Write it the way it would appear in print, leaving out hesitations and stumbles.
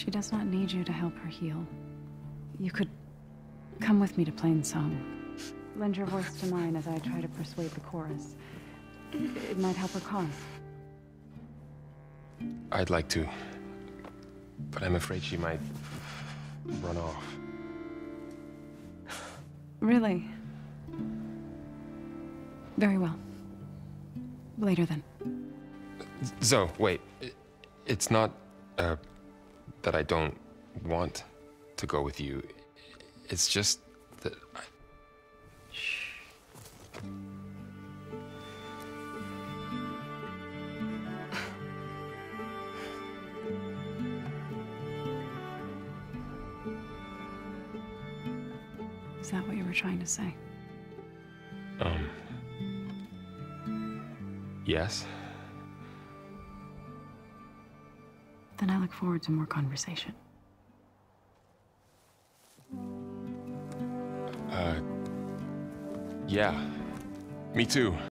She does not need you to help her heal. You could come with me to Plain Song. Lend your voice to mine as I try to persuade the chorus. It might help her cause. I'd like to, but I'm afraid she might run off. Really? Very well. Later then. Zo, wait. It's not, that I don't want to go with you. It's just that Shh. Is that what you were trying to say? Yes. Then I look forward to more conversation. Yeah. Me too.